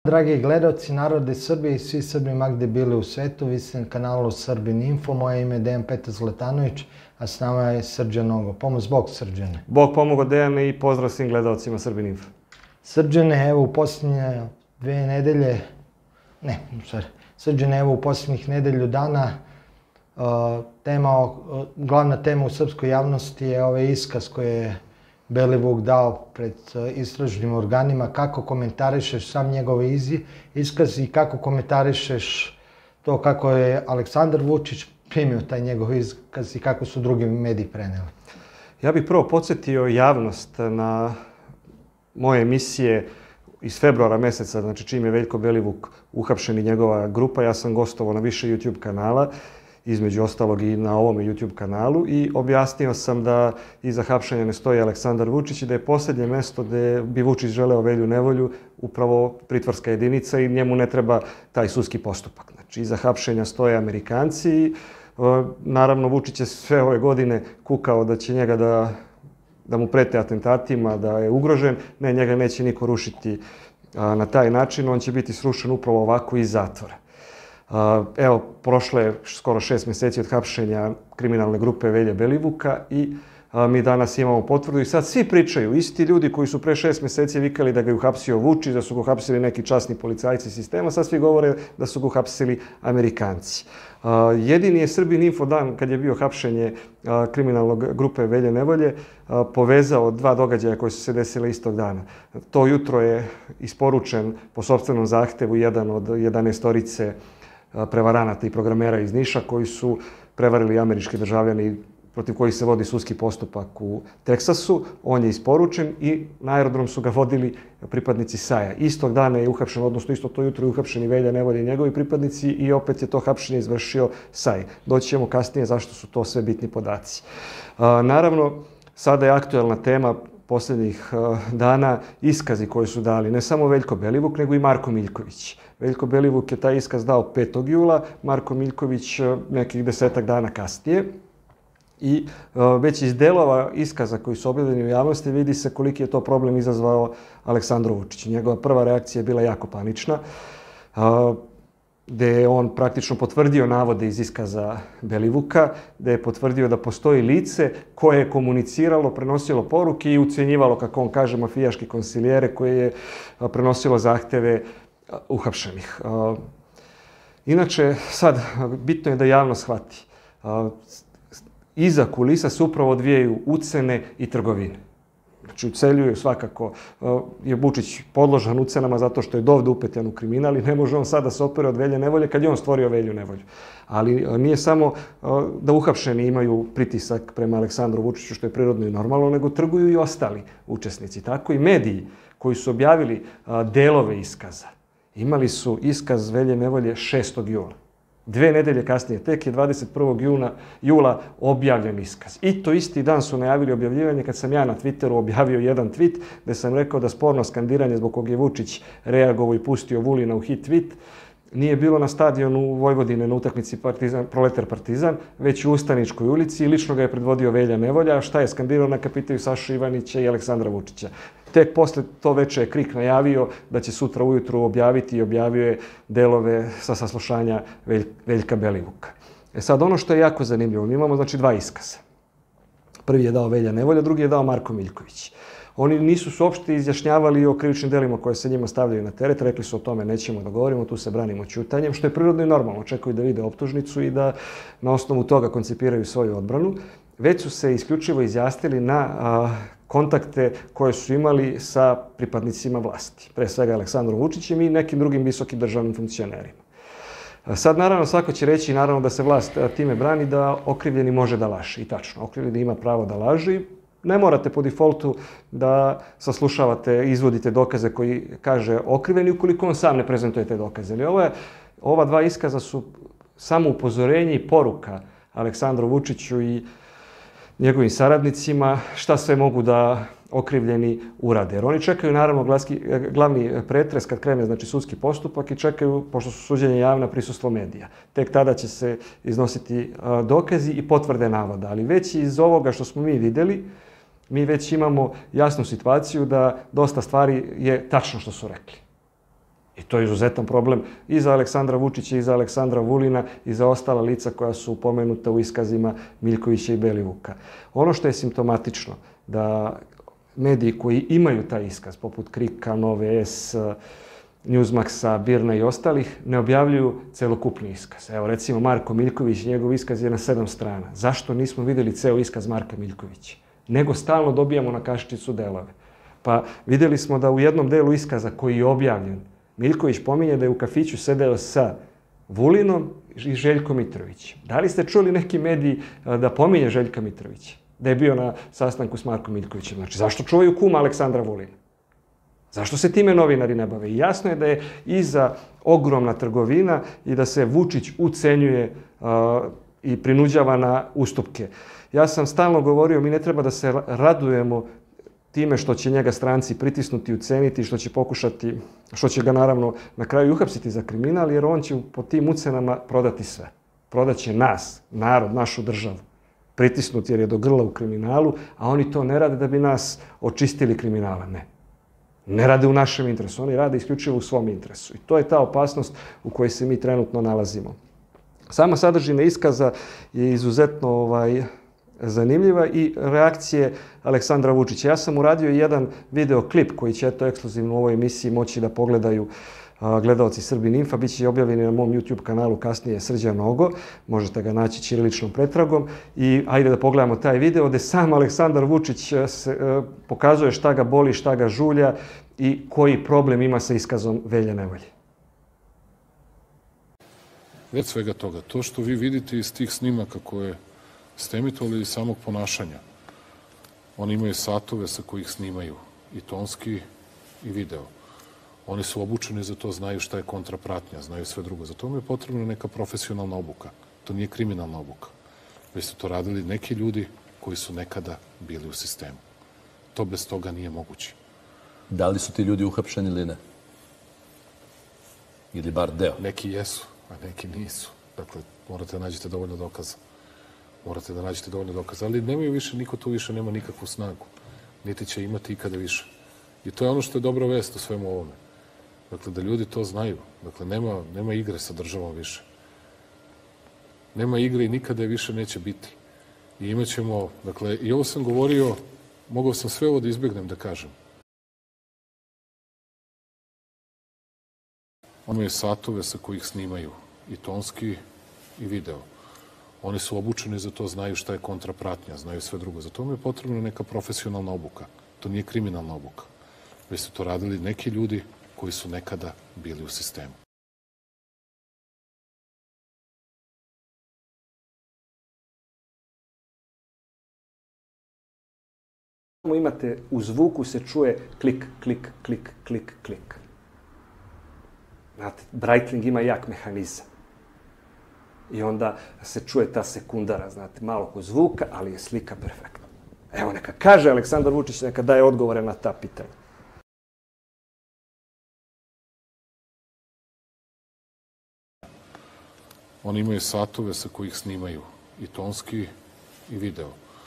Dragi gledalci, narode Srbije i svi Srbi ma gde bili u svetu, vi ste na kanalu Srbin Info, moje ime je Dejan Petar Zlatanović, a s nama je Srđan Nogo. Pomoz Bog, Srđane. Bog pomogao, Dejane, i pozdrav svim gledalcima Srbin Info. Srđane, evo u posljednje Srđane, evo u posljednjih nedelju dana glavna tema u srpskoj javnosti je ovaj iskaz koji je Belivuk dao pred istražnim organima. Kako komentarišeš sam njegov iskaz i kako komentarišeš to kako je Aleksandar Vučić primio taj njegov iskaz i kako su drugi mediji preneli? Ja bih prvo podsjetio javnost na moje emisije iz februara meseca, znači čim je Veljko Belivuk uhapšen i njegova grupa. Ja sam gostovao na više YouTube kanala, između ostalog i na ovome YouTube kanalu, i objasnio sam da iza hapšenja ne stoji Aleksandar Vučić i da je posljednje mesto gde bi Vučić želeo Velju nevolju upravo pritvorska jedinica i njemu ne treba taj sudski postupak. Znači, iza hapšenja stoje Amerikanci i naravno Vučić je sve ove godine kukao da će njega da mu prete atentatima, da je ugrožen. Ne, njega neće niko rušiti na taj način, on će biti srušen upravo ovako iz zatvora. Evo, prošlo je skoro 6 mjeseci od hapšenja kriminalne grupe Velje Belivuka i mi danas imamo potvrdu i sad svi pričaju, isti ljudi koji su pre 6 mjeseci vikali da ga je uhapsio Vučić, da su ga uhapsili neki časni policajci sistema, sad svi govore da su ga uhapsili Amerikanci. Jedini je Srbin Info dan kad je bio hapšenje kriminalnog grupe Velje nevolje povezao dva događaja koji su se desile istog dana. To jutro je isporučen po sopstvenom zahtevu jedan od 11-orice prevaranata i programera iz Niša koji su prevarili američki državljani protiv kojih se vodi sudski postupak u Teksasu. On je isporučen i na aerodrom su ga vodili pripadnici SAJ-a. Istog dana je uhapšen, odnosno isto to jutro je uhapšen i Velja nevolje i njegovi pripadnici i opet je to hapšenje izvršio SAJ. Doći ćemo kasnije zašto su to sve bitni podaci. Naravno, sada je aktuelna tema posljednjih dana iskazi koje su dali ne samo Veljko Belivuk, nego i Marko Miljković. Veljko Belivuk je taj iskaz dao 5. jula, Marko Miljković nekih 10 dana kasnije. I već iz delova iskaza koji su objavljeni u javnosti vidi se koliki je to problem izazvao Aleksandru Vučiću. Njegova prva reakcija je bila jako panična, gde je on praktično potvrdio navode iz iskaza Belivuka, gde je potvrdio da postoji lice koje je komuniciralo, prenosilo poruke i ucenjivalo, kako on kaže, mafijaški konsilijere koje je prenosilo zahteve uhapšenih. Inače, sad, bitno je da javnost shvati. Iza kulisa se upravo odvijaju ucene i trgovine. Znači, uceljuju svakako. Je Vučić podložan ucenama zato što je dovde upetljan u kriminal i ne može on sad da se opere od Velje nevolje kad je on stvorio Velju nevolju. Ali nije samo da uhapšeni imaju pritisak prema Aleksandru Vučiću, što je prirodno i normalno, nego trguju i ostali učesnici. Tako i mediji koji su objavili delove iskaza. Imali su iskaz Velje nevolje 6. jula. 2 nedelje kasnije, tek je 21. jula objavljen iskaz. I to isti dan su najavili objavljivanje kad sam ja na Twitteru objavio jedan tweet gde sam rekao da sporno skandiranje zbog kog je Vučić reagovao i pustio Vulina u hit tweet nije bilo na stadionu Vojvodine na utakmici Proletar Partizan, već u Ustaničkoj ulici i lično ga je predvodio Velja nevolja. A šta je skandirao, neka pitaju Sašu Ivanića i Aleksandra Vučića. Tek posle to veče je KRIK najavio da će sutra ujutru objaviti i objavio je delove sa saslušanja Veljka Belivuka. Sad, ono što je jako zanimljivo, mi imamo znači 2 iskaza. Prvi je dao Velja nevolja, drugi je dao Marko Miljković. Oni nisu se uopšte izjašnjavali o krivičnim delima koje se njima stavljaju na teret, rekli su o tome nećemo da govorimo, tu se branimo ćutanjem, što je prirodno i normalno, očekuju da vide optužnicu i da na osnovu toga koncipiraju svoju odbranu. Već su se isključivo izjasnili na kontakte koje su imali sa pripadnicima vlasti, pre svega Aleksandrom Vučićem i nekim drugim visokim državnim funkcionerima. Sad, naravno, svako će reći naravno da se vlast time brani da okrivljeni može da laže. I tačno, okrivljeni ima pravo da laže i ne morate po defaultu da saslušavate, izvodite dokaze koji kaže okrivljeni ukoliko on sam ne prezentuje te dokaze. Ova 2 iskaza su samo upozorenje i poruka Aleksandru Vučiću i njegovim saradnicima šta sve mogu da okrivljeni urade. Jer oni čekaju naravno glavni pretres kad krene znači sudski postupak i čekaju, pošto su suđenja javna, prisustvo medija. Tek tada će se iznositi dokazi i potvrde navoda. Ali već iz ovoga što smo mi videli, mi već imamo jasnu situaciju da dosta stvari je tačno što su rekli. I to je izuzetan problem i za Aleksandra Vučića, i za Aleksandra Vulina, i za ostala lica koja su pomenuta u iskazima Miljkovića i Belivuka. Ono što je simptomatično, da mediji koji imaju taj iskaz, poput Krika, Nove S, Newsmaxa, Birna i ostalih, ne objavljuju celokupni iskaz. Evo, recimo, Marko Miljković, njegov iskaz je na 7 strana. Zašto nismo vidjeli ceo iskaz Marka Miljkovića? Nego stalno dobijamo na kašičicu delove. Pa vidjeli smo da u jednom delu iskaza koji je objavljen, Miljković pominje da je u kafiću sedeo sa Vulinom i Željkom Mitrovićem. Da li ste čuli neki mediji da pominje Željka Mitrovića? Da je bio na sastanku s Markom Miljkovićem? Znači, zašto čuvaju kuma Aleksandra Vulina? Zašto se time novinari ne bave? I jasno je da je iza ogromna trgovina i da se Vučić ucenjuje i prinuđava na ustupke. Ja sam stalno govorio, mi ne treba da se radujemo time što će njega stranci pritisnuti, uceniti, što će pokušati, što će ga naravno na kraju uhapsiti za kriminal, jer on će po tim ucenama prodati sve. Prodaće nas, narod, našu državu. Pritisnuti jer je do grla u kriminalu, a oni to ne rade da bi nas očistili kriminala. Ne. Ne rade u našem interesu, oni rade isključivo u svom interesu. I to je ta opasnost u kojoj se mi trenutno nalazimo. Sama sadržina iskaza je izuzetno zanimljiva i reakcije Aleksandra Vučića. Ja sam uradio jedan videoklip koji će ekskluzivno u ovoj emisiji moći da pogledaju gledalci Srbin Infa. Biće objavljen na mom YouTube kanalu kasnije Srđan Nogo. Možete ga naći ćiriličnom pretragom. I ajde da pogledamo taj video gde sam Aleksandar Vučić pokazuje šta ga boli, šta ga žulja i koji problem ima sa iskazom Velje Nevolje. Već svega toga, to što vi vidite iz tih snimaka koje ste emitovali iz samog ponašanja, oni imaju satove sa kojih snimaju i tonski i video. Oni su obučeni za to, znaju šta je kontrapratnja, znaju sve drugo. Za to mi je potrebna neka profesionalna obuka. To nije kriminalna obuka. Već su to radili neki ljudi koji su nekada bili u sistemu. To bez toga nije moguće. Da li su ti ljudi uhapšeni ili ne? Ili bar deo? Neki jesu, a neki nisu. Dakle, morate da nađete dovoljno dokaza. Morate da nađete dovoljno dokaza. Ali nemaju više, niko tu više nema nikakvu snagu. Niti će imati ikada više. I to je ono što je dobra vest u svemu ovome. Dakle, da ljudi to znaju. Dakle, nema igre sa državom više. Nema igre i nikada je više neće biti. I imat ćemo, dakle, i ovo sam govorio, mogao sam sve ovo da izbjegnem da kažem. Oni imaju satove sa kojih snimaju i tonski i video. Oni su obučeni za to, znaju šta je kontrapratnja, znaju sve drugo. Za to mi je potrebna neka profesionalna obuka. To nije kriminalna obuka. Već su to radili neki ljudi koji su nekada bili u sistemu. Imate u zvuku se čuje klik, klik, klik, klik, klik. Znate, Breitling ima jak mehanizam. I onda se čuje ta sekundara, znate, malo ko zvuka, ali je slika perfektna. Evo, neka kaže Aleksandar Vučić, neka daje odgovore na ta pitanja. Oni imaju satove sa kojih snimaju i tonski i video.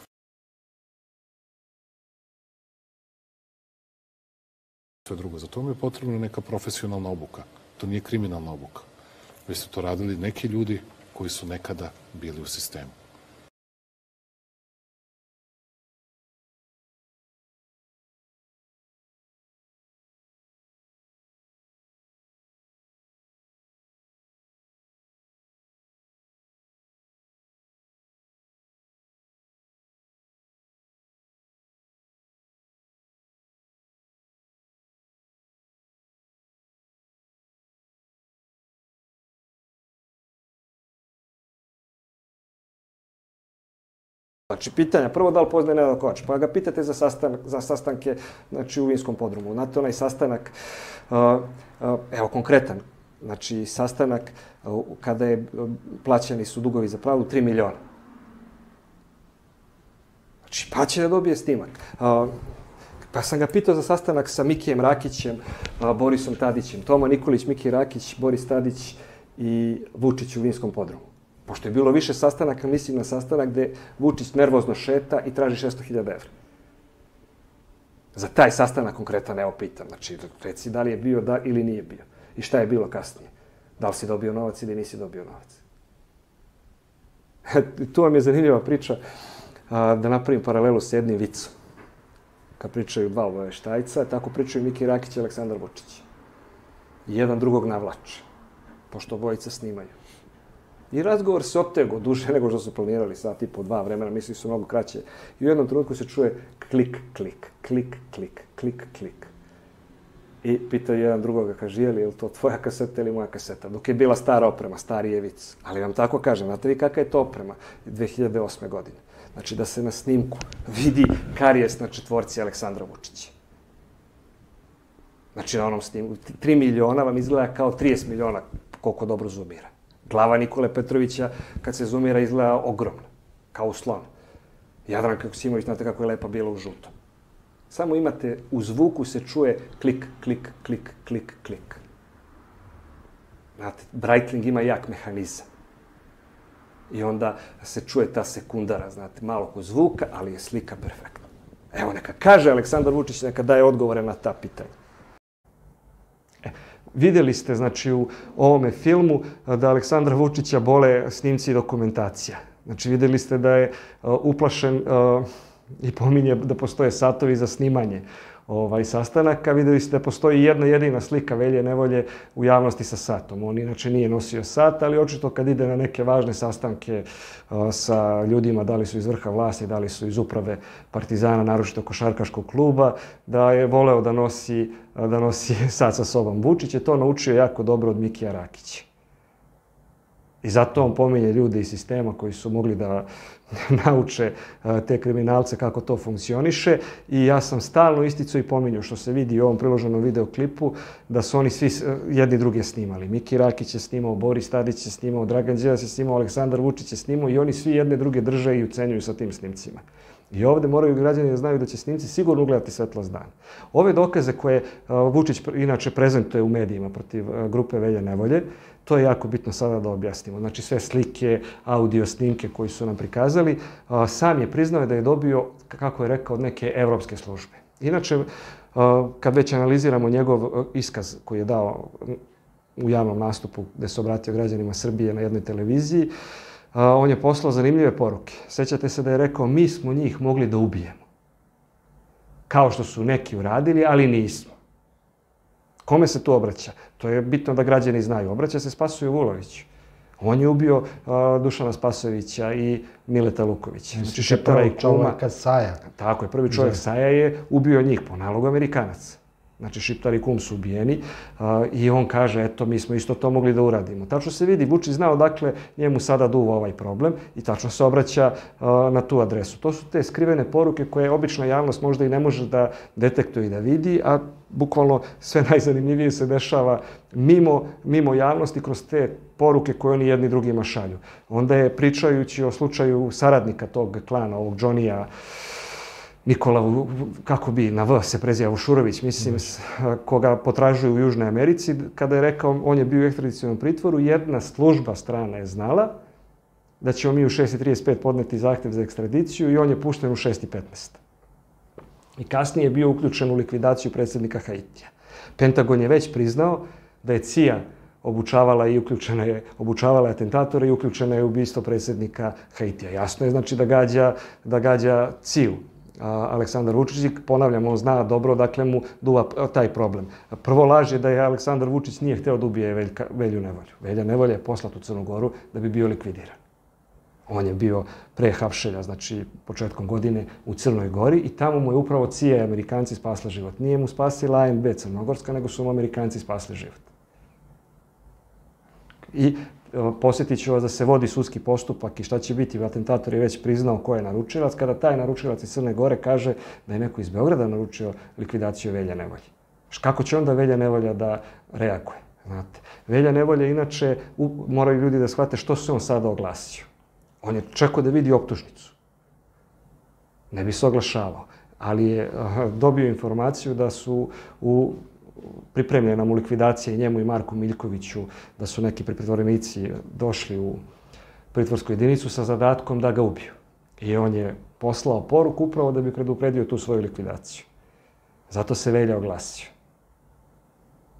Sve drugo. Za to mi je potrebna neka profesionalna obuka. To nije kriminalna obuka. Već su to radili neki ljudi koji su nekada bili u sistemu. Znači, pitanja, prvo da li poznaje Nenada Kovača, pa ga pitate za sastanke znači, u Vinskom podrumu. Znate, onaj sastanak, evo konkretan, znači sastanak kada je plaćani su dugovi za pravdu 3 miliona. Znači, pa će da dobije snimak. Pa sam ga pitao za sastanak sa Mikijem Rakićem, Borisom Tadićem, Toma Nikolić, Miki Rakić, Boris Tadić i Vučić u Vinskom podrumu. Pošto je bilo više sastanaka, mislim na sastanak gde Vučić nervozno šeta i traži 600.000 evra. Za taj sastanak konkretan, evo pitam. Znači, reci da li je bio da ili nije bio. I šta je bilo kasnije? Da li si dobio novac ili nisi dobio novac? Tu vam je zanimljiva priča da napravim paralelu s jednim vicom. Kad pričaju dva obaveštajca, tako pričaju Miki Rakić i Aleksandar Vučić. Jedan drugog navlače, pošto obojica snimaju. I razgovor se optegao duže nego što su planirali, sat i po 2 vremena, misli su mnogo kraće. I u jednom trenutku se čuje klik, klik, klik, klik, klik, klik. I pitao jedan drugoga, kaže, je li to tvoja kaseta ili moja kaseta? Dok je bila stara oprema, stari je vic. Ali vam tako kažem, znate vi kakva je to oprema 2008. godine? Znači da se na snimku vidi karijes na četvorci Aleksandra Vučića. Znači na onom snimku 3 miliona vam izgleda kao 30 miliona koliko dobro zoomira. Glava Nikole Petrovića kad se zoomira izgleda ogromno, kao slon. Jadranka Joksimović, znate kako je lepa bila u žutom. Samo imate, u zvuku se čuje klik, klik, klik, klik, klik. Znate, Breitling ima jak mehanizam. I onda se čuje ta sekundara, znate, malo ko zvuka, ali je slika perfektna. Evo, neka kaže Aleksandar Vučić, neka daje odgovore na ta pitanja. Vidjeli ste, znači, u ovome filmu da Aleksandra Vučića bole snimci i dokumentacija. Znači, vidjeli ste da je uplašen i pominje da postoje satovi za snimanje sastanaka. Vidjeli ste da postoji jedna jedina slika Velje Nevolje u javnosti sa satom. On inače nije nosio sat, ali očito kad ide na neke važne sastanke sa ljudima, da li su iz vrha vlasti, da li su iz uprave Partizana, naročito košarkaškog kluba, da je voleo da nosi sat sa sobom. Vučić je to naučio jako dobro od Mikija Rakića. I zato on pominje ljude iz sistema koji su mogli da nauče te kriminalce kako to funkcioniše. I ja sam stalno isticao i pominjao, što se vidi u ovom priloženom videoklipu, da su oni svi jedni druge snimali. Miki Rakić je snimao, Boris Tadić je snimao, Dragan Đilas je snimao, Aleksandar Vučić je snimao i oni svi jedne druge drže i ucenjuju sa tim snimcima. I ovdje moraju građani da znaju da će snimci sigurno ugledati svetlost dana. Ove dokaze koje Vučić inače prezentuje u medijima protiv grupe Velje Nevolje, to je jako bitno sada da objasnimo. Znači sve slike, audio snimke koji su nam prikazali, sam je priznao da je dobio, kako je rekao, od neke evropske službe. Inače, kad već analiziramo njegov iskaz koji je dao u javnom nastupu gdje se obratio građanima Srbije na jednoj televiziji, on je poslao zanimljive poruke. Sjećate se da je rekao, mi smo njih mogli da ubijemo. Kao što su neki uradili, ali nismo. Kome se tu obraća? To je bitno da građani znaju. Obraća se Spasoju Vuloviću. On je ubio Dušana Spasojevića i Mileta Lukovića. Znači Šiptara i čovjeka Saja. Tako je, prvi čovjek Saja je ubio njih po nalogu Amerikanaca. Znači Šiptar i kum su ubijeni i on kaže, eto, mi smo isto to mogli da uradimo. Tačno se vidi, Vučić znao dakle njemu sada duva ovaj problem i tačno se obraća na tu adresu. To su te skrivene poruke koje obična javnost možda i ne može da detektuje i da vidi, a bukvalno sve najzanimljivije se dešava mimo javnosti kroz te poruke koje oni jedni drugima šalju. Onda je, pričajući o slučaju saradnika tog klana, ovog Džonija, Nikola, kako bi, na V se preziva Vušurović, mislim, koga potražuju u Južnoj Americi, kada je rekao, on je bio u ekstradicionom pritvoru, jedna služba strana je znala da ćemo mi u 6:35 podneti zahtjev za ekstradiciju i on je pušten u 6:15. I kasnije je bio uključen u likvidaciju predsjednika Haitija. Pentagon je već priznao da je CIA obučavala atentatore i uključena je u ubistvo predsjednika Haitija. Jasno je, znači, da gađa CIA. Aleksandar Vučić, ponavljam, on zna dobro dakle mu duva taj problem. Prvo laž je da je Aleksandar Vučić nije hteo da ubije Velju Nevolju. Velja Nevolja je poslat u Crnu Goru da bi bio likvidiran. On je bio pre hapšenja, znači početkom godine u Crnoj Gori i tamo mu je upravo CIA i Amerikanci spasli život. Nije mu spasila ANB Crnogorska, nego su mu Amerikanci spasli život. I posjetit ću vas da se vodi sudski postupak i šta će biti. Atentator je već priznao ko je naručilac. Kada taj naručilac iz Crne Gore kaže da je neko iz Beograda naručio likvidaciju Velje Nevolje. Kako će onda Velja Nevolja da reaguje? Znate, Velja Nevolja, inače, moraju ljudi da shvate što se on sada oglasio. On je čekao da vidi optužnicu. Ne bi se oglašavao, ali je dobio informaciju da su pripremljena mu likvidacija i njemu i Marku Miljkoviću, da su neki pritvorenici došli u pritvorsku jedinicu sa zadatkom da ga ubiju. I on je poslao poruku upravo da bi predupredio tu svoju likvidaciju. Zato se Velja oglasio.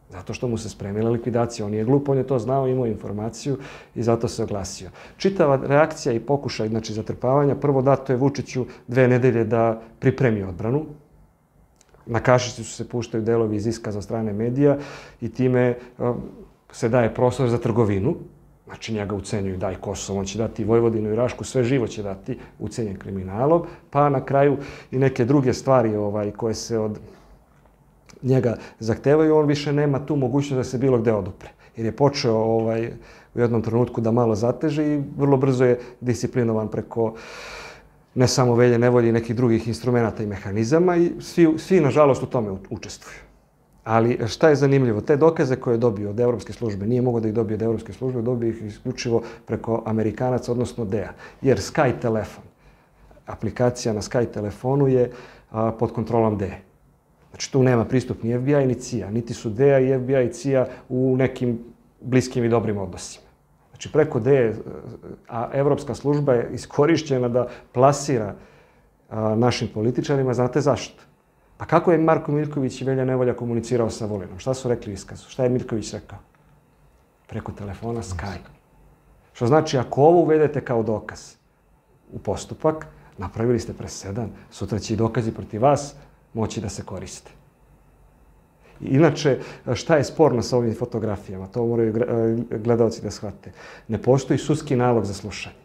Zato što mu se spremila likvidacija. On nije glup, on je to znao, imao informaciju i zato se oglasio. Čitava reakcija i pokušaj zatrpavanja, prvo dato je Vučiću 2 nedelje da pripremi odbranu. Na kašici se puštaju delovi iz iskaza strane medija i time se daje prostor za trgovinu. Znači njega ucenjuju, daj Kosovo, on će dati Vojvodinu i Rašku, sve živo će dati ucenjen kriminalom, pa na kraju i neke druge stvari koje se od njega zahtevaju, on više nema tu mogućnost da se bilo gde odupre. Jer je počeo u jednom trenutku da malo zateže i vrlo brzo je disciplinovan preko ne samo Velje nevolje i nekih drugih instrumenta i mehanizama i svi nažalost u tome učestvuju. Ali šta je zanimljivo? Te dokaze koje je dobio od Evropske službe, nije mogao da ih dobije od Evropske službe, dobio ih isključivo preko Amerikanaca, odnosno DEA. Jer Sky telefon, aplikacija na Sky telefonu je pod kontrolom DEA. Znači tu nema pristup ni FBI ni CIA, niti su DEA i FBI i CIA u nekim bliskim i dobrim odnosima. Znači preko DEA, a Evropska služba je iskorišćena da plasira našim političarima, znate zašto? Pa kako je Marko Miljković i Velja Nevolja komunicirao sa Vulinom? Šta su rekli u iskazu? Šta je Miljković rekao? Preko telefona Sky. Što znači, ako ovo uvedete kao dokaz u postupak, napravili ste presedan, sutra će i dokazi protiv vas moći da se koriste. Inače, šta je sporno sa ovim fotografijama? To moraju gledaoci da shvate. Ne postoji sudski nalog za slušanje.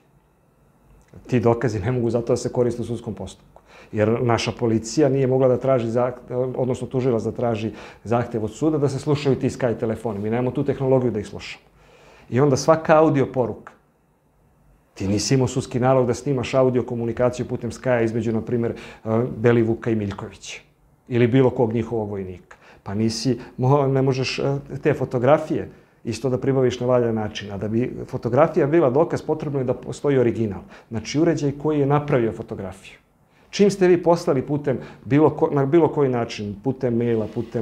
Ti dokazi ne mogu zato da se koriste u sudskom postupku. Jer naša policija nije mogla da traži, odnosno tužilac da traži zahtev od suda da se slušaju ti Sky telefoni. Mi nemamo tu tehnologiju da ih slušamo. I onda svaka audio poruka. Ti nisi imao sudski nalog da snimaš audio komunikaciju putem Sky-a između, na primjer, Belivuka i Miljkovića. Ili bilo kog njihovog vojnika. Pa ne možeš te fotografije isto da pribaviš na valjan način. A da bi fotografija bila dokaz, potrebno je da postoji original. Znači uređaj koji je napravio fotografiju. Čim ste vi poslali na bilo koji način, putem maila, putem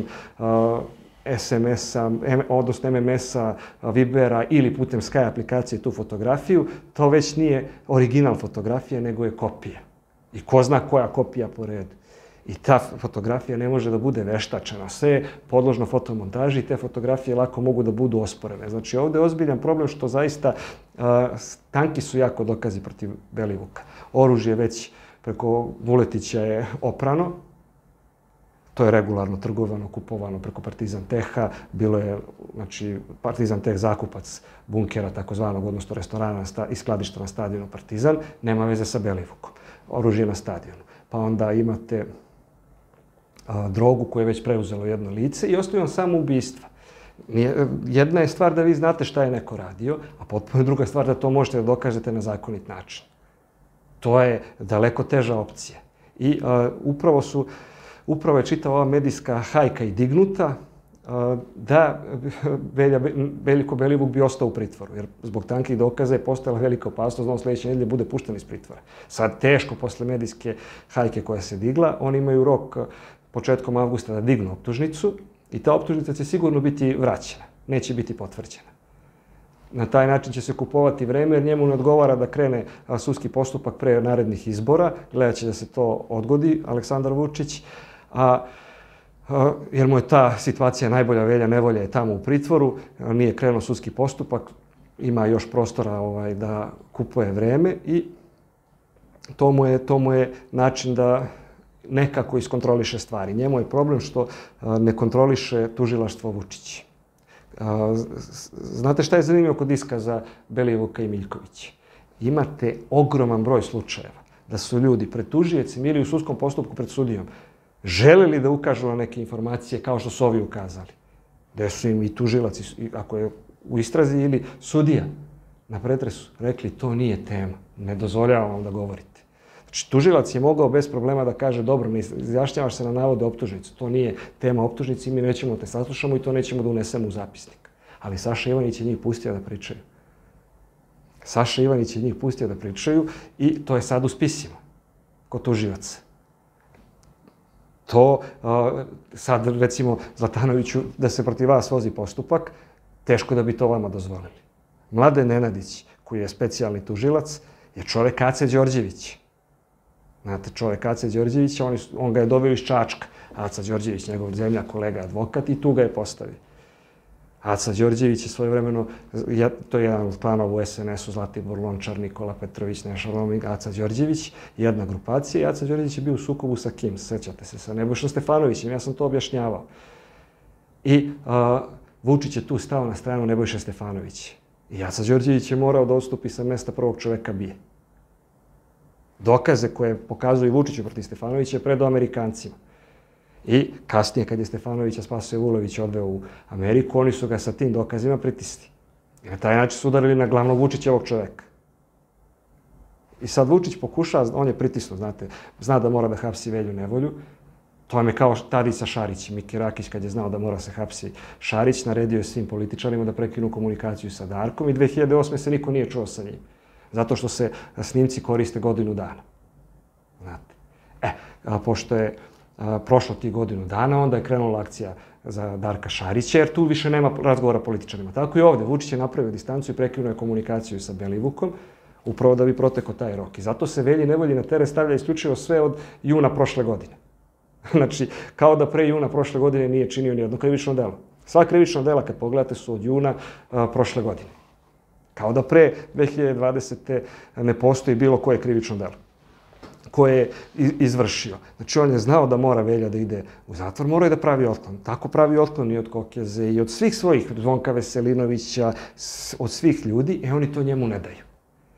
SMS-a, odnosno MMS-a, Vibera ili putem Sky aplikacije tu fotografiju, to već nije original fotografije, nego je kopija. I ko zna koja kopija po redu. I ta fotografija ne može da bude veštačena. Sve je podložno fotomontaži i te fotografije lako mogu da budu osporene. Znači ovdje je ozbiljan problem što zaista tanki su jako dokazi protiv Belivuka. Oružje već preko Vuletića je oprano. To je regularno trgovano, kupovano preko Partizan Teha. Bilo je, znači, Partizan Teh zakupac bunkera, takozvanog, odnosno restorana i skladišta na stadionu Partizan. Nema veze sa Belivukom. Oružje na stadionu. Pa onda imate drogu koju je već preuzelo jedno lice i ostaju vam samo ubistva. Jedna je stvar da vi znate šta je neko radio, a potpuno druga stvar da to možete da dokažete na zakonit način. To je daleko teža opcija. I upravo je čitava ova medijska hajka i dignuta da Veljko Belivuk bi ostao u pritvoru. Jer zbog tankih dokaza je postojala velika opasnost da on sljedeće nedelje bude pušten iz pritvora. Sad teško posle medijske hajke koja se digla, oni imaju rok početkom avgusta da dignu optužnicu i ta optužnica će sigurno biti vraćena, neće biti potvrđena. Na taj način će se kupovati vreme jer njemu ne odgovara da krene sudski postupak pre narednih izbora. Gledat će da se to odgodi, Aleksandar Vučić, jer mu je ta situacija najbolja. Velja Nevolja je tamo u pritvoru, nije krenuo sudski postupak, ima još prostora da kupuje vreme i to mu je način da nekako iskontroliše stvari. Njemu je problem što ne kontroliše tužilaštvo Vučić. Znate šta je zanimljivo kod iskaza Belivuka i Miljkovića? Imate ogroman broj slučajeva da su ljudi pred tužiocem ili u sudskom postupku pred sudijom želeli da ukažu na neke informacije kao što su ovi ukazali. Da su im i tužilac, ako je u istrazi, ili sudija na pretresu rekli to nije tema, ne dozvoljavam vam da govorite. Znači, tužilac je mogao bez problema da kaže dobro, ne izjašnjavaš se na navode optužnicu, to nije tema optužnice i mi nećemo te saslušamo i to nećemo da unesemo u zapisnik. Ali Saša Ivanić je njih pustio da pričaju. Saša Ivanić je njih pustio da pričaju i to je sad u spisima kod tužilaca. To sad, recimo, Zlatanoviću, da se protiv vas vozi postupak, teško da bi to vama dozvolili. Mladen Nenadić, koji je specijalni tužilac, je čovek Ace Đorđevića. Znate, čovek Ace Đorđevića, on ga je doveo iz Čačka. Aca Đorđević, njegov zemljak, kolega, advokat, i tu ga je postavio. Aca Đorđević je svojevremeno, to je jedan od klanova u SNS-u, Zlatibor Lončar, Nikola Petrović, Neša Roming, Aca Đorđević, jedna grupacija i Aca Đorđević je bio u sukobu sa kim? Sećate se, sa Nebojšom Stefanovićem, ja sam to objašnjavao. I Vučić je tu stao na stranu Nebojše Stefanovića. I Aca Đorđević je morao da odstupi sa mesta prvog čoveka BIA. Dokaze koje pokazuje Vučić protiv Stefanovića je predao Amerikancima. I kasnije, kad je Stefanovića Spasoje Vulović odveo u Ameriku, oni su ga sa tim dokazima pritisli. I na taj način su udarili na glavnog Vučićevog čoveka. I sad Vučić pokušava, on je pritisnut, znate, zna da mora da hapsi Velju Nevolju. To vam je kao Tadić sa Šarićem. Miki Rakić, kad je znao da mora se hapsi Šarić, naredio je svim političarima da prekinu komunikaciju sa Darkom i 2008. se niko nije čuo sa njim. Zato što se snimci koriste godinu dana. Znate. Pošto je prošlo tih godinu dana, onda je krenula akcija za Darka Šarića, jer tu više nema razgovora političarima. Tako i ovde. Vučić je napravio distancu i prekinuo je komunikaciju sa Belivukom, upravo da bi protekao taj rok. I zato se Velji Nevolji na teret stavlja isključivo sve od juna prošle godine. Znači, kao da pre juna prošle godine nije činio ni jedno krivično delo. Sva krivična dela, kad pogledate, su od juna prošle godine. Kao da pre 2020. ne postoji bilo koje krivično delo koje je izvršio. Znači, on je znao da mora Velja da ide u zatvor, mora i da pravi otklon. Tako pravi otklon i od Kokeze i od svih svojih, Zvonka Veselinovića, od svih ljudi, oni to njemu ne daju.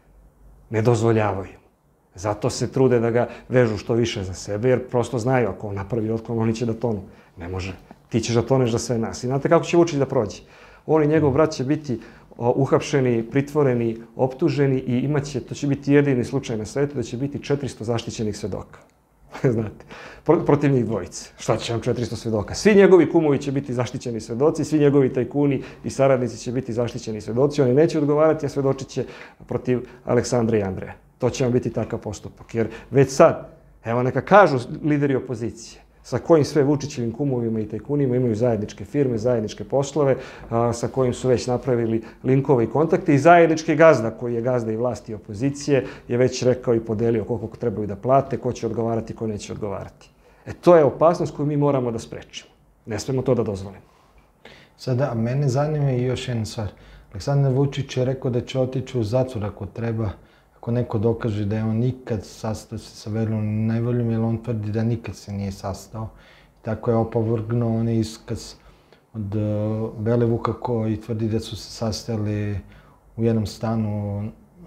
Ne dozvoljavaju. Zato se trude da ga vežu što više za sebe, jer prosto znaju, ako on napravi otklon, oni će da tonu. Ne može. Ti ćeš da toneš za sve nas. I znate kako će Vučić da prođe? On i njegov brat će biti uhapšeni, pritvoreni, optuženi i imaće, to će biti jedini slučaj na svetu, da će biti 400 zaštićenih svedoka. Znate, protiv njih dvojice. Šta će vam 400 svedoka? Svi njegovi kumovi će biti zaštićeni svedoci, svi njegovi tajkuni i saradnici će biti zaštićeni svedoci. Oni neće odgovarati, a svedočit će protiv Aleksandra i Andreja. To će vam biti takav postupak. Jer već sad, evo neka kažu lideri opozicije, sa kojim sve Vučićevim kumovima i tajkunima imaju zajedničke firme, zajedničke poslove, sa kojim su već napravili linkove i kontakte i zajednički gazda, koji je gazda i vlasti i opozicije, je već rekao i podelio koliko trebaju da plate, ko će odgovarati, ko neće odgovarati. To je opasnost koju mi moramo da sprečimo. Ne smemo to da dozvolimo. Sada, mene zanima i još jedna stvar. Aleksandar Vučić je rekao da će otići u zatvor ako treba, ako neko dokaže da je on nikad sastao se sa Veljom Nevoljom, jer on tvrdi da nikad se nije sastao. Tako je opovrgnuo onaj iskaz od Belivuka koji tvrdi da su se sastajali u jednom stanu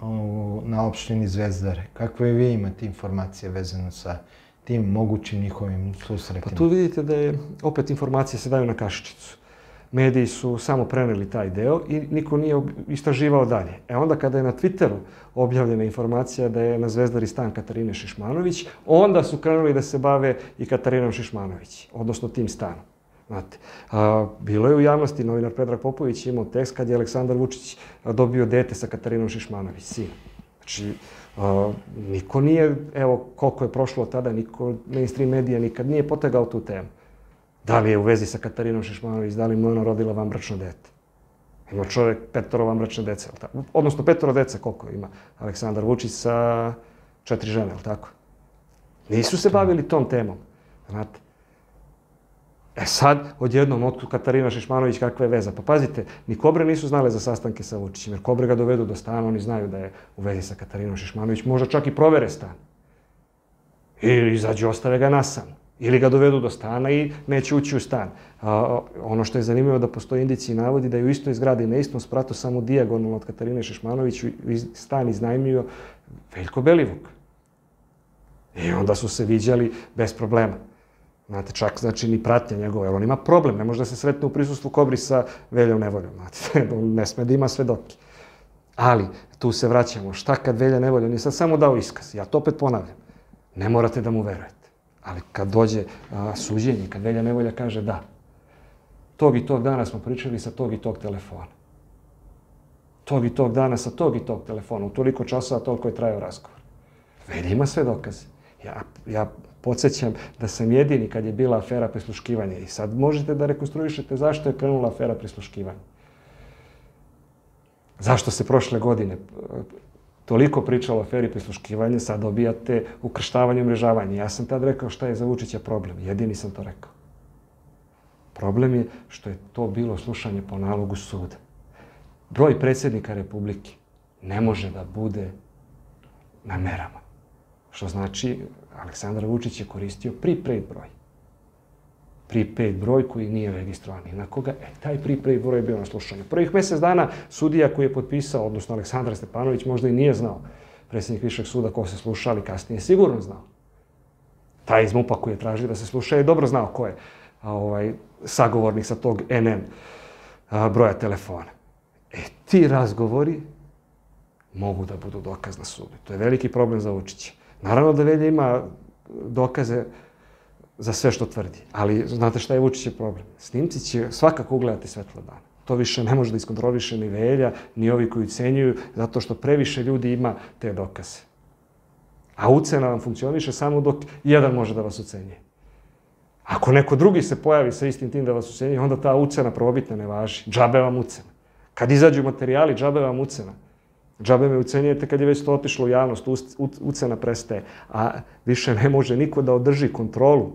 na opštini Zvezdare. Kakve vi imate informacije vezano sa tim mogućim njihovim susretima? Pa tu vidite da je, opet informacije se daju na kašičicu. Mediji su samo preneli taj deo i niko nije istraživao dalje. Onda kada je na Twitteru objavljena informacija da je na Zvezdari stan Katarine Šišmanović, onda su krenuli da se bave i Katarinom Šišmanović, odnosno tim stanom. Znate, bilo je u javnosti, novinar Predrag Popović imao tekst kad je Aleksandar Vučić dobio dete sa Katarinom Šišmanović, sin. Znači, niko nije, evo koliko je prošlo od tada, niko mainstream medija nikad nije potegao tu temu. Da li je u vezi sa Katarinom Šišmanović, da li mu je ona rodila vanbračno dete. Ima čovjek 5 vanbračne dece, odnosno 5 dece, koliko ima Aleksandar Vučić sa 4 žene, ali tako? Nisu se bavili tom temom, znate. Sad, odjednom, otkud Katarina Šišmanović, kakva je veza? Pa pazite, ni Kobre nisu znale za sastanke sa Vučićem, jer Kobre ga dovedu do stana, oni znaju da je u vezi sa Katarinom Šišmanović, možda čak i provere stan. Ili izađu, ostave ga nasan. Ili ga dovedu do stana i neće ući u stan. Ono što je zanimljivo da postoji indicije i navodi da je u istoj zgradi na istom spratu samo dijagonalno od Katarine Šišmanović stan iznajmio Veljko Belivuk. I onda su se viđali bez problema. Znate, čak znači ni pratnja njegova, jer on ima problem, ne može da se sretne u prisustvu Kobri sa Veljom Nevoljom. Znate, on ne sme da ima svedoke. Ali, tu se vraćamo. Šta kad Velja Nevolja nije sad samo dao iskaz? Ja to opet ponavljam. Ne morate da mu verujete. Ali kad dođe suđenje, kad Velja Nevolja kaže da, tog i tog dana smo pričali sa tog i tog telefona. Tog i tog dana sa tog i tog telefona. U toliko časova toliko je trajao razgovor. Velja ima sve dokaze. Ja podsjećam da sam jedini kad je bila afera prisluškivanja i sad možete da rekonstruišete zašto je krenula afera prisluškivanja. Zašto se prošle godine toliko pričalo o aferi prisluškivanja, sad dobijate ukrštavanje i umrežavanje. Ja sam tad rekao šta je za Vučića problem. Jedini sam to rekao. Problem je što je to bilo slušanje po nalogu suda. Broj predsjednika Republike ne može da bude na merama. Što znači, Aleksandar Vučić je koristio prepaid broj. Prepaid broj koji nije registrovan ni na koga, taj prepaid broj je bio na slušanju. Prvih mjesec dana sudija koji je potpisao, odnosno Aleksandar Stepanović, možda i nije znao, predsjednik Višeg suda, ko se sluša, ali kasnije sigurno znao. Taj iz MUP-a koji je tražio da se sluša je dobro znao ko je sagovornik sa tog NN broja telefona. Ti razgovori mogu da budu dokaz na sudu. To je veliki problem za Vučića. Naravno da Velja ima dokaze za sve što tvrdi, ali znate šta je Vučićev problem? Snimci će svakako ugledati svetlo dana. To više ne može da iskontroliše ni Velja, ni ovi koji ucenjuju, zato što previše ljudi ima te dokaze. A ucena vam funkcioniše samo dok jedan može da vas ucenjuje. Ako neko drugi se pojavi sa istim tim da vas ucenjuje, onda ta ucena prvobitna ne važi. Džabe vam ucena. Kad izađu materijali, džabe vam ucena. Džabe me ucenjujete kad je već to otišlo u javnost, ucena prestaje. A više ne može niko da održi kontrolu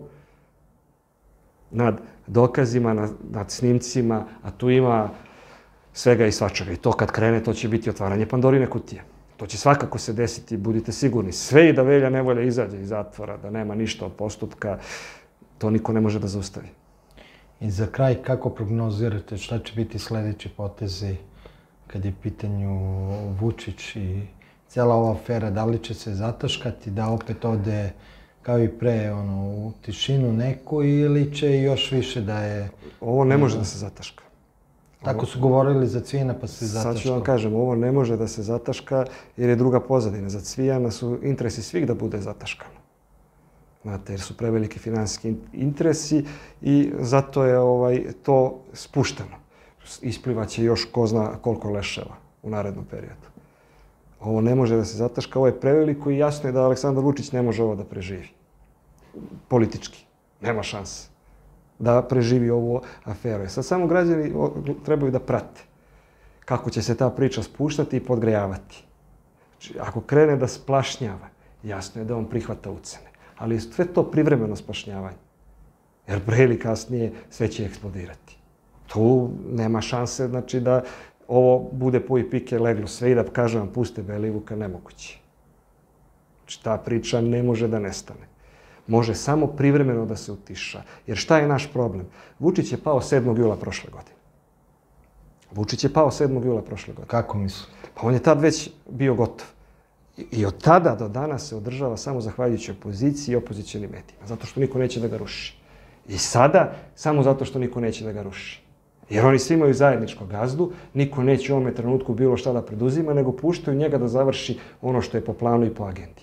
nad dokazima, nad snimcima, a tu ima svega i svačega. I to kad krene, to će biti otvaranje Pandorine kutije. To će svakako se desiti, budite sigurni. Sve i da Velja Nevolja izađe iz zatvora, da nema ništa od postupka, to niko ne može da zaustavi. I za kraj, kako prognozirate šta će biti sljedeći potezi kad je pitanju Vučić i cijela ova afera? Da li će se zataškati, da opet ode kao i pre u tišinu neku, ili će još više da je... Ovo ne može da se zataška. Tako su govorili za Cvijana, pa se zataška. Sad ću vam kažem, ovo ne može da se zataška jer je druga pozadina. Za Cvijana su interesi svih da bude zataškano. Znate, jer su preveliki finansijski interesi i zato je to spušteno. Isplivaće još ko zna koliko leševa u narednom periodu. Ovo ne može da se zataška, ovo je preveliko i jasno je da Aleksandar Vučić ne može ovo da preživi. Politički. Nema šanse da preživi ovu aferu. Sad samo građani trebaju da prate kako će se ta priča spuštati i podgrejavati. Znači, ako krene da splašnjava, jasno je da on prihvata ucene. Ali je sve to privremeno splašnjavanje. Jer pre ili kasnije sve će eksplodirati. Tu nema šanse, znači da ovo bude po i pike leglo sve i da kažem vam puste Belivuka, nemoguće. Znači ta priča ne može da nestane. Može samo privremeno da se utiša. Jer šta je naš problem? Vučić je pao 7. jula prošle godine. Vučić je pao 7. jula prošle godine. Kako mislite? Pa on je tad već bio gotov. I od tada do danas se održava samo zahvaljujući opoziciji i opozicionim medijima. Zato što niko neće da ga ruši. I sada samo zato što niko neće da ga ruši. Jer oni svi imaju zajedničko gazdu, niko neće u ovome trenutku bilo šta da preduzima, nego puštaju njega da završi ono što je po planu i po agendi.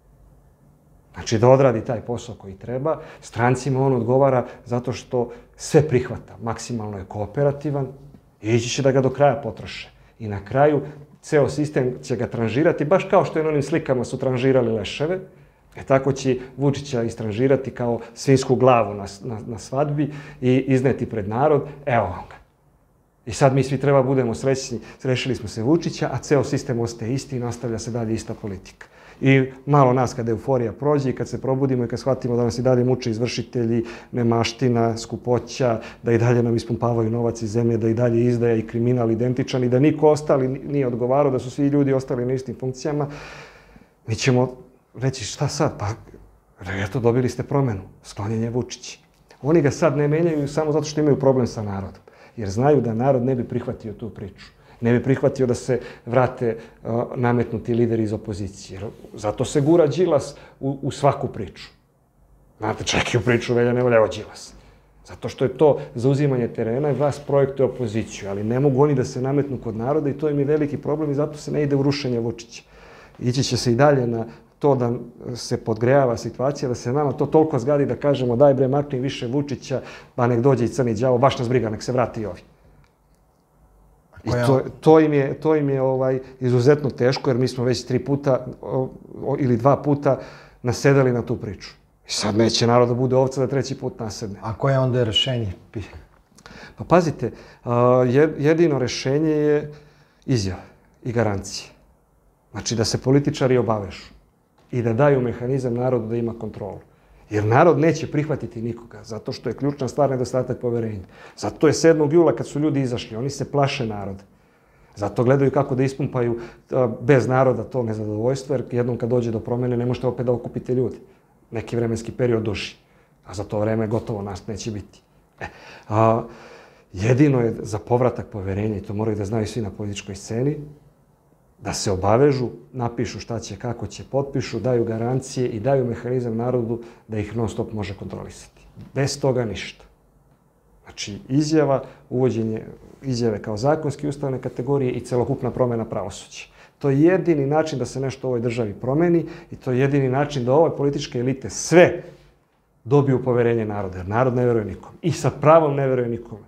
Znači da odradi taj posao koji treba, strancima on odgovara zato što sve prihvata, maksimalno je kooperativan i ići će da ga do kraja potroše. I na kraju ceo sistem će ga tranžirati, baš kao što je na onim slikama su tranžirali leševe, tako će Vučića istranžirati kao svinjsku glavu na svadbi i izneti pred narod, evo vam ga. I sad mi svi treba budemo srećni, rešili smo se Vučića, a ceo sistem ostaje isti i nastavlja se dalje ista politika. I malo nas kada euforija prođe i kad se probudimo i kad shvatimo da nas i dalje muče izvršitelji, nemaština, skupoća, da i dalje nam ispumpavaju novac iz zemlje, da i dalje izdaja i kriminal identičan i da niko ostali nije odgovarao, da su svi ljudi ostali na istim funkcijama, mi ćemo reći šta sad? Pa eto dobili ste promenu, sklonjenje Vučića. Oni ga sad ne menjaju samo zato što imaju problem sa narodom. Jer znaju da narod ne bi prihvatio tu priču. Ne bi prihvatio da se vrate nametnuti lideri iz opozicije. Zato se gura Đilas u svaku priču. Znate, čak i u priču Velja Nevolja, evo Đilas. Zato što je to zauzimanje terena i vlast projektuje opoziciju. Ali ne mogu oni da se nametnu kod naroda i to im je veliki problem i zato se ne ide u rušenje Vučića. Ići će se i dalje na to da se podgrejava situacija, da se nama to toliko zgadi da kažemo daj bre makni više Vučića, pa nek dođe i crni đavo, baš nas briga, nek se vrati i ovi. I to im je izuzetno teško jer mi smo već 3 puta ili 2 puta nasedali na tu priču. I sad neće narod da bude ovca da 3. put nasedne. A koje onda je rešenje? Pa pazite, jedino rešenje je izjava i garancije. Znači da se političari obavežu i da daju mehanizam narodu da ima kontrolu. Jer narod neće prihvatiti nikoga, zato što je ključna stvar nedostatak poverenja. Zato je 7. jula kad su ljudi izašli, oni se plaše naroda. Zato gledaju kako da ispumpaju bez naroda to nezadovoljstvo, jer jednom kad dođe do promjene ne možete opet da okupite ljudi. Neki vremenski period duži, a za to vreme gotovo nas neće biti. Jedino je za povratak poverenja, i to moraju da znaju svi na političkoj sceni, da se obavežu, napišu šta će, kako će, potpišu, daju garancije i daju mehanizam narodu da ih non stop može kontrolisati. Bez toga ništa. Znači, uvođenje izjave kao zakonske ustavne kategorije i celokupna promjena pravosuđa. To je jedini način da se nešto u ovoj državi promeni i to je jedini način da ove političke elite sve dobiju poverenje naroda, jer narod ne veruje nikom. I sa pravom ne veruje nikome.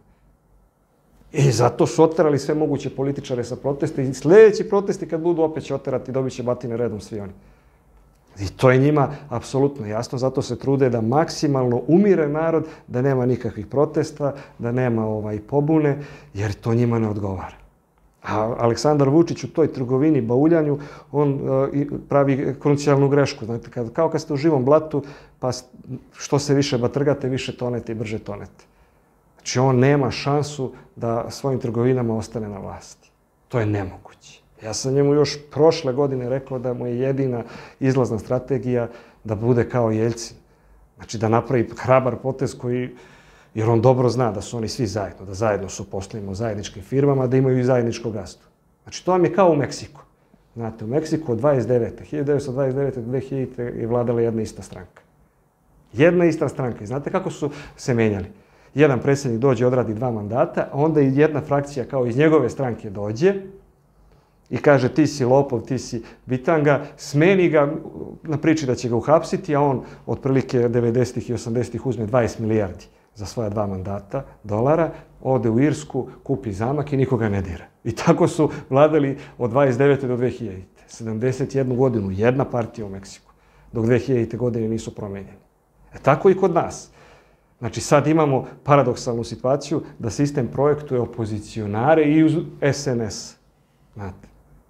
I zato su oterali sve moguće političare sa protesta i sljedeći protesti kad budu opet će oterati, dobit će batine redom svi oni. I to je njima apsolutno jasno, zato se trude da maksimalno umire narod, da nema nikakvih protesta, da nema pobune, jer to njima ne odgovara. A Aleksandar Vučić u toj trgovini, bauljanju, on pravi krucijalnu grešku. Znate, kao kad ste u živom blatu, pa što se više batrgate, više tonete i brže tonete. Znači, on nema šansu da svojim trgovinama ostane na vlasti. To je nemoguće. Ja sam njemu još prošle godine rekao da mu je jedina izlazna strategija da bude kao Jeljcin. Znači, da napravi hrabar potez koji, jer on dobro zna da su oni svi zajedno, da zajedno su poslovima u zajedničkim firmama, da imaju i zajedničko gazdu. Znači, to vam je kao u Meksiku. Znate, u Meksiku od 1929. do 2000. je vladala jedna ista stranka. Jedna ista stranka. I znate kako su se menjali? Jedan predsjednik dođe, odradi 2 mandata, a onda i jedna frakcija kao iz njegove stranke dođe i kaže ti si lopov, ti si bitanga, smeni ga na priči da će ga uhapsiti, a on otprilike 90. i 80. uzme 20 milijardi za svoja 2 mandata dolara, ode u Irsku, kupi zamak i nikoga ne dira. I tako su vladali od 29. do 2000. 71 godinu, jedna partija u Meksiku, dok 2000. godine nisu promenjeni. Tako i kod nas. Znači, sad imamo paradoksalnu situaciju da sistem projektuje opozicionare i uz SNS. Znate,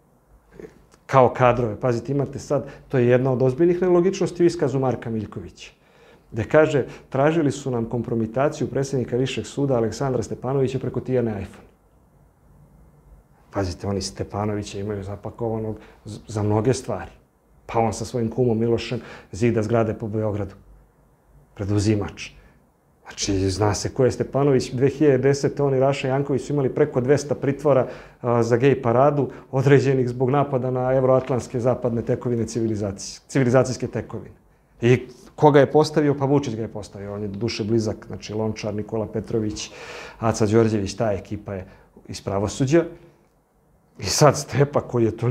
kao kadrove. Pazite, imate sad, to je jedna od ozbiljnih nelogičnosti u iskazu Marka Miljkovića. Gde kaže, tražili su nam kompromitaciju predsjednika Višeg suda Aleksandra Stepanovića preko Tijane iPhone. Pazite, oni Stepanovića imaju zapakovanog za mnoge stvari. Pa on sa svojim kumom Milošem zida zgrade po Beogradu. Preduzimač. Znači, zna se ko je Stepanović. 2010. on i Raša Janković su imali preko 200 pritvora za gej paradu, određenih zbog napada na evroatlantske zapadne tekovine civilizacijske tekovine. I koga je postavio? Pa Vučić ga je postavio. On je do duše blizak, znači Lončar, Nikola Petrović, Aca Đorđević, ta ekipa je iz pravosuđa. I sad Stepa koji je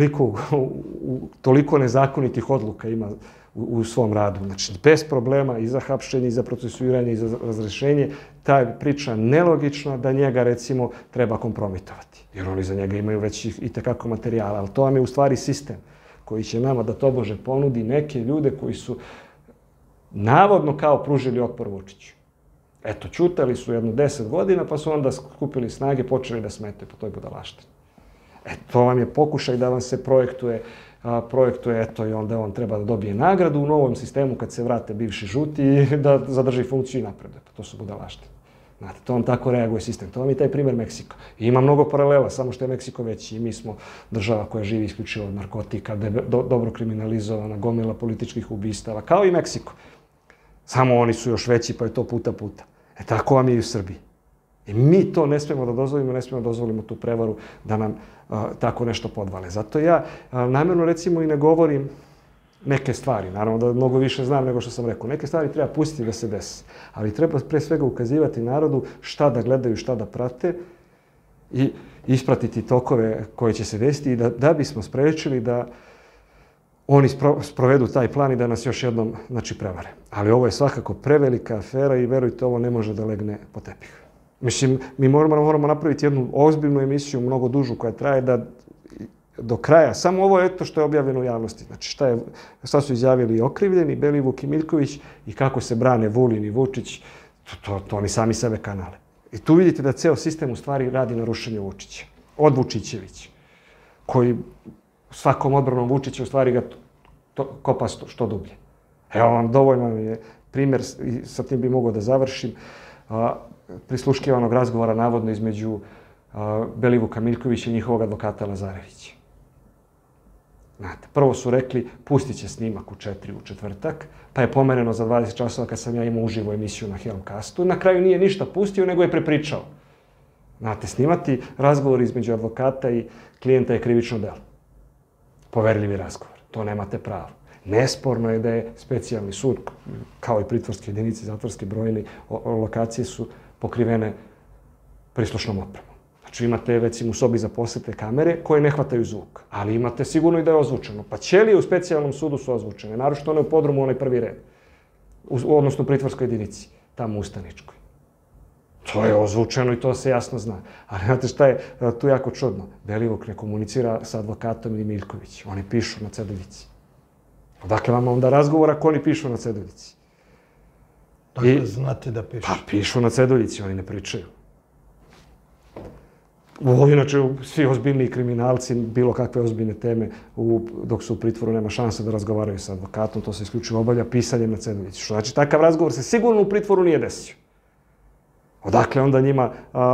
toliko nezakonitih odluka ima u svom radu. Znači, bez problema i za hapšenje, i za procesuiranje, i za razrešenje, ta priča nelogična da njega, recimo, treba kompromitovati. Jer oni za njega imaju već i tekako materijala. Ali to vam je u stvari sistem koji će nama da tobože ponudi neke ljude koji su navodno kao pružili otpor Vučiću. Eto, čutali su jedno 10 godina, pa su onda skupili snage, počeli da smetaju po toj budalaštini. To vam je pokušaj da vam se projektuje, eto, i onda on treba da dobije nagradu u novom sistemu kad se vrate bivši žuti i da zadrži funkciju i napreduje. To su budalaštine. Znate, to vam tako reaguje sistem. To vam je taj primjer Meksika. I ima mnogo paralela, samo što je Meksiko veći. I mi smo država koja živi isključivo od narkotika, da je dobro kriminalizovana, gomila političkih ubistava, kao i Meksiko. Samo oni su još veći, pa je to puta. Tako vam je i u Srbiji. I mi to ne smijemo da dozvolimo, ne smijemo da dozvolimo tu prevaru da nam tako nešto podvale. Zato ja namjerno, recimo, i ne govorim neke stvari. Naravno da mnogo više znam nego što sam rekao. Neke stvari treba pustiti da se desi. Ali treba pre svega ukazivati narodu šta da gledaju, šta da prate i ispratiti tokove koje će se desiti i da bismo sprečili da oni sprovedu taj plan i da nas još jednom, znači, prevare. Ali ovo je svakako prevelika afera i verujte, ovo ne može da legne po tepih. Mislim, mi moramo napraviti jednu ozbiljnu emisiju, mnogo dužu, koja traje do kraja. Samo ovo je to što je objavljeno u javnosti. Znači, šta su izjavili okrivljeni, Belivuk i Miljković i kako se brane Vulin i Vučić, to oni sami sebe kanale. I tu vidite da ceo sistem u stvari radi na rušenju Vučića. Od Vučićevića, koji svakom odbranom Vučića u stvari ga kopa što dublje. Evo vam, dovoljno je primjer, i sa tim bi mogao da završim, prisluškivanog razgovora navodno između Belivuka Miljkovića i njihovog advokata Lazarevića. Znate, prvo su rekli, pustit će snimak u 4 u četvrtak, pa je pomereno za 20 časova kad sam ja imao uživo emisiju na Helmcastu. Na kraju nije ništa pustio, nego je prepričao. Znate, snimati razgovor između advokata i klijenta je krivično delo. Poverljivi razgovor. To nemate pravo. Nesporno je da je specijalni sud, kao i pritvorske jedinice, zatvorski brojni, lokacije su pokrivene prislušnom opremom. Znači imate, recimo, u sobi za posete kamere koje ne hvataju zvuk, ali imate sigurno i da je ozvučeno. Pa ćelije u specijalnom sudu su ozvučene, naročito one u podrumu, onaj prvi red, odnosno u pritvorskoj jedinici, tamo u Ustaničkoj. To je ozvučeno i to se jasno zna. Ali znate šta je tu jako čudno? Belivuk ne komunicira sa advokatom ili Miljković. Oni pišu na ceduljici. Odakle vam onda razgovor ako oni pišu na ceduljici? Dakle, znate da pišu. Pa pišu na ceduljici, oni ne pričaju. Inače, svi ozbiljni kriminalci, bilo kakve ozbiljne teme, dok su u pritvoru, nema šanse da razgovaraju sa advokatom, to se isključivo obavlja pisanjem na ceduljici. Što znači, takav razgovor se sigurno u pritvoru nije desio. Odakle onda njima...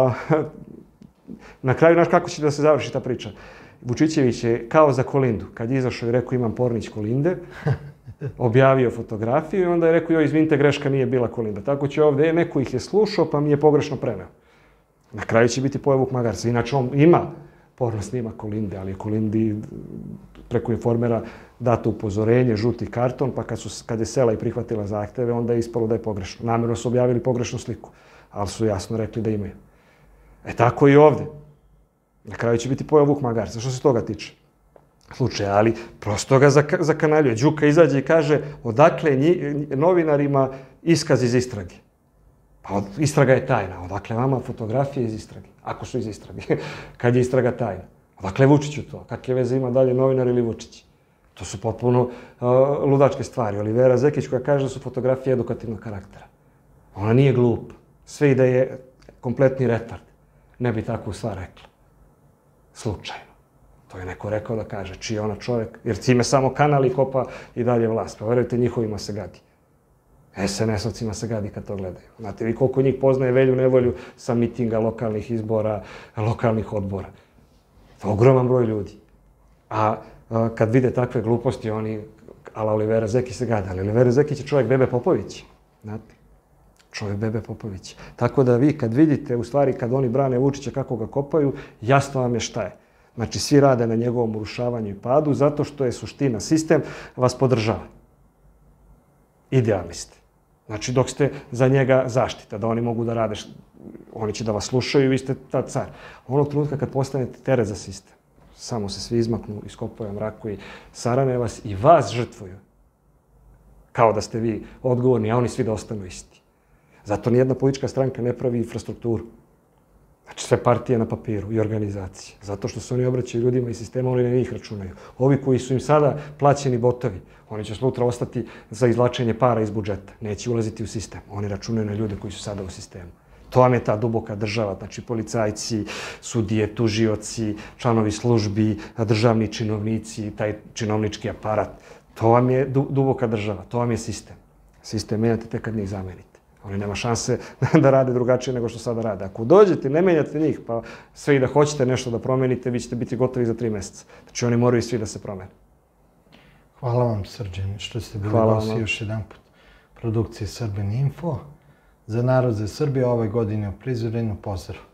Na kraju, znaš kako će da se završi ta priča? Vučićević je kao za Kolindu. Kad je izašao i rekao imam Pornić Kolinde, objavio fotografiju i onda je rekao joj, izvinite, greška nije bila Kolinda. Tako će ovdje, neko ih je slušao pa mi je pogrešno preneo. Na kraju će biti pojeo Vuk Magarca. Inače, on ima porno snima Kolinde, ali je Kolindi preko informera dato upozorenje, žuti karton, pa kad je sela i prihvatila zahteve, onda je ispalo da je pogrešno. Namjerno su objavili pogrešnu sliku, ali su jasno rekli da imaju. Tako i ovdje. Na kraju će biti pojeo Vuk Magarca. Što se toga tiče slučaja, ali prosto ga zakanaljuje. Đuka izađe i kaže odakle novinarima iskaz iz istrage. Pa istraga je tajna. Odakle vama fotografije iz istrage? Ako su iz istrage. Kad je istraga tajna? Odakle Vučiću to? Kakve veze ima dalje novinar ili Vučić? To su potpuno ludačke stvari. Olivera Zekić koja kaže da su fotografije edukativnog karaktera. Ona nije glupa. Sve i da je kompletni retard. Ne bi takvu stvar rekla. Slučajno. To je neko rekao da kaže čiji je ona čovjek. Jer time samo kanal i kopa i dalje vlast. Pa verujte, njihovima se gadi. SNS-ovcima se gadi kad to gledaju. Znate vi koliko njih poznaje Velju Nevolju sa mitinga, lokalnih izbora, lokalnih odbora. To je ogroman broj ljudi. A kad vide takve gluposti, oni, ala Olivera Zekić se gada. Ali Olivera Zekić je čovjek Bebe Popović. Znate? Čovjek Bebe Popović. Tako da vi kad vidite, u stvari kad oni brane Vučića kako ga kopaju, jasno vam je šta je. Znači svi rade na njegovom urušavanju i padu zato što je suština, sistem vas podržava. Idealni ste. Znači dok ste za njega zaštita, da oni mogu da rade, oni će da vas slušaju i vi ste ta car. Onog trenutka kad postanete teret za sistem, samo se svi izmaknu, iskopaju mraku i sarane vas i vas žrtvuju. Kao da ste vi odgovorni, a oni svi da ostanu isti. Zato nijedna politička stranka ne pravi infrastrukturu. Znači sve partije na papiru i organizacije. Zato što se oni obraćaju ljudima i sistema, oni na njih računaju. Ovi koji su im sada plaćeni botovi, oni će sutra ostati za izvlačenje para iz budžeta. Neće ulaziti u sistem. Oni računaju na ljude koji su sada u sistemu. To vam je ta duboka država. Znači policajci, sudije, tužioci, članovi službi, državni činovnici, taj činovnički aparat. To vam je duboka država. To vam je sistem. Sistem menjate tek kad njih zamenite. Oni nema šanse da rade drugačije nego što sada rade. Ako dođete, ne menjate njih, pa sve i da hoćete nešto da promenite, vi ćete biti gotovi za 3 mjeseca. Znači oni moraju svi da se promene. Hvala vam, Srđan, što ste bili gosti još jedan put produkcije Srbin Info. Za narod za Srbiju ove godine u prizorenu. Pozdrav!